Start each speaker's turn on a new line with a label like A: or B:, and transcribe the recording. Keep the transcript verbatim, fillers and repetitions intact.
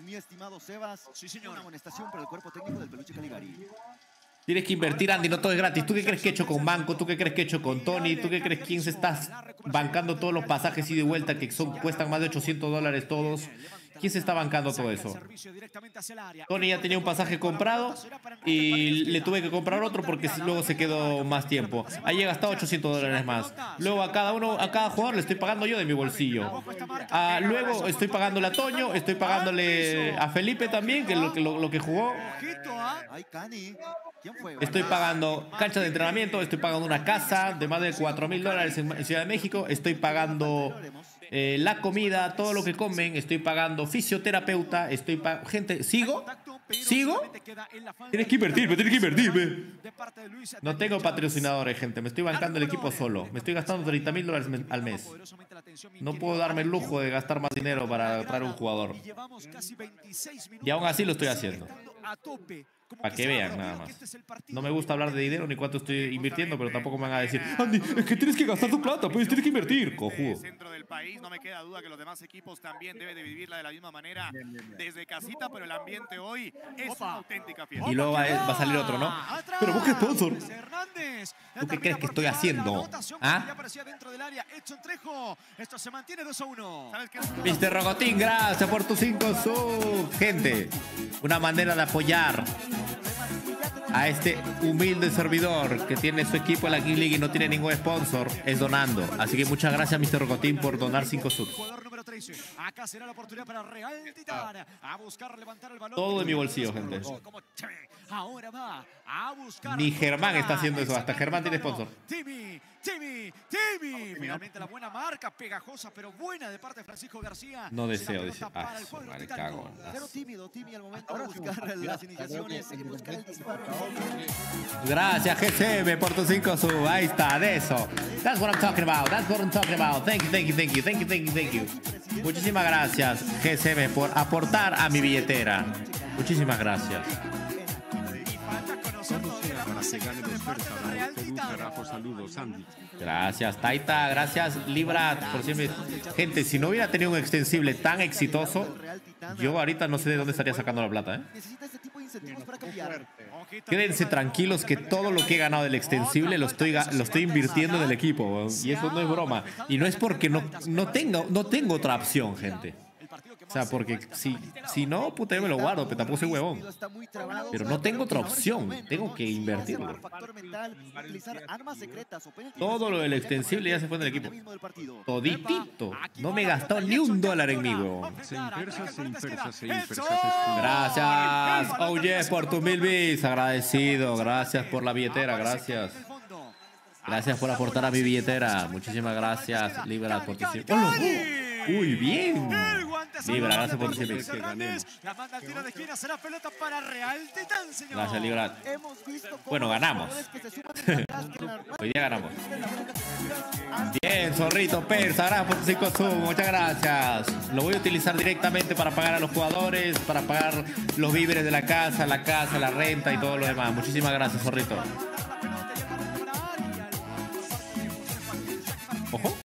A: mi estimado Sebas. Sí, señor. Una amonestación para el cuerpo técnico del Peluche Caligari.
B: Tienes que invertir, Andy, no todo es gratis. ¿Tú qué crees que he hecho con Banco? ¿Tú qué crees que he hecho con Tony? ¿Tú qué crees quién se está bancando todos los pasajes ida y vuelta que son, cuestan más de ochocientos dólares todos? ¿Quién se está bancando todo eso? Tony ya tenía un pasaje comprado y le tuve que comprar otro porque luego se quedó más tiempo. Ahí he gastado ochocientos dólares más. Luego a cada uno, a cada jugador le estoy pagando yo de mi bolsillo. Ah, luego estoy pagándole a Toño, estoy pagándole a Felipe también, que es lo, lo, lo que jugó. Estoy pagando cancha de entrenamiento, estoy pagando una casa de más de cuatro mil dólares en Ciudad de México, estoy pagando eh, la comida, todo lo que comen, estoy pagando fisioterapeuta, estoy pagando... Gente, ¿sigo? ¿Sigo? Tienes que invertirme, tienes que invertirme. No tengo patrocinadores, gente, me estoy bancando el equipo solo. Me estoy gastando treinta mil dólares al mes. No puedo darme el lujo de gastar más dinero para traer un jugador. Y aún así lo estoy haciendo. Para que vean nada más. No me gusta hablar de dinero ni cuánto estoy invirtiendo, pero tampoco me van a decir, Andy, es que tienes que gastar tu plata, pues tienes que invertir, cojudo.
C: Centro del país, no me queda duda que los demás equipos también deben de vivirla de la misma manera desde casita, pero el ambiente hoy es una auténtica fiesta.
B: Y luego va, va a salir otro, ¿no? Pero vos qué sponsor. ¿Tú qué crees que estoy haciendo? ¿Ah? mister Rogotín, gracias por tus cinco subs. Gente, una manera de apoyar a este humilde servidor que tiene su equipo en la King League y no tiene ningún sponsor es donando. Así que muchas gracias, mister Rogotín, por donar cinco subs.
D: Acá será la oportunidad para Real Titán a buscar levantar el balón.
B: Todo de mi bolsillo, gente.
D: Ahora va a buscar.
B: Ni Germán está haciendo eso, hasta Germán tiene sponsor.
D: Timmy, Timmy, Timmy. Finalmente la buena marca, pegajosa pero buena de parte de Francisco García.
B: No deseo, dice. Ah, vale, cago.
A: Pero tímido, Timmy al momento de buscar las iniciaciones y buscar el disparo.
B: Gracias, G C M, por tus cinco subs. Ahí está, de eso. That's what I'm talking about. That's what I'm talking about. Thank you, thank you, thank you, thank you, thank you, thank you. Muchísimas gracias, G C M, por aportar a mi billetera. Muchísimas gracias. Gracias, Taita. Gracias, Libra, por siempre. Gente, si no hubiera tenido un extensible tan exitoso, yo ahorita no sé de dónde estaría sacando la plata, ¿eh? Quédense tranquilos que todo lo que he ganado del extensible lo estoy, lo estoy invirtiendo en el equipo. Y eso no es broma. Y no es porque no, no, tengo, no tengo otra opción, gente. O sea, porque si, si no, puta, yo me lo guardo, pero tampoco soy huevón. Pero no tengo otra opción. Tengo que invertirlo. Todo lo del extensible ya se fue en el equipo. Toditito. No me he gastado ni un dólar en mí, huevón. Gracias, Oye, por tus mil bits. Agradecido. Gracias por la billetera. Gracias. Gracias por aportar a mi billetera. Muchísimas gracias, Libra, por tu... ¡Oh! ¡Uy, bien! Libra, gracias por tu... Gracias, Libra. Bueno, ganamos. Hoy día ganamos. Bien, Zorrito Persa, gracias por tus cinco subs. Muchas gracias. Lo voy a utilizar directamente para pagar a los jugadores, para pagar los víveres de la casa, la casa, la renta y todo lo demás. Muchísimas gracias, Zorrito.